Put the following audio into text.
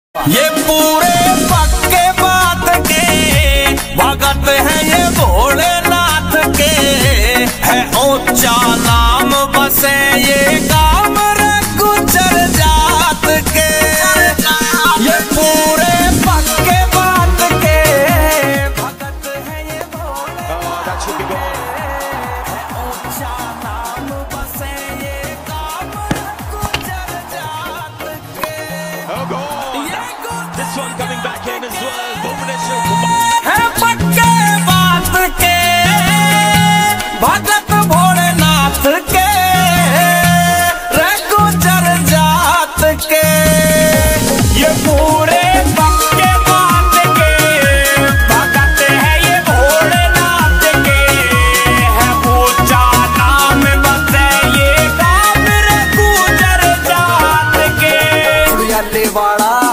ये पूरे पक्के बात के भगत हैं ये भोलेनाथ के, है ऊंचा नाम बसे ये गांव रे गुजर जात के। ये पूरे पक्के बात के भगत हैं ये भोलेनाथ के, है ऊंचा नाम बसे ये गांव रे गुजर जात के। This one coming back in as well. है पक्के बात के भगत भोलेनाथ के, रे गुजर जात के। ये पूरे पक्के बात के भगत है ये भोलेनाथ के, है ऊंचा नाम बसे ये गाँव रे गुजर जात के। वाड़ा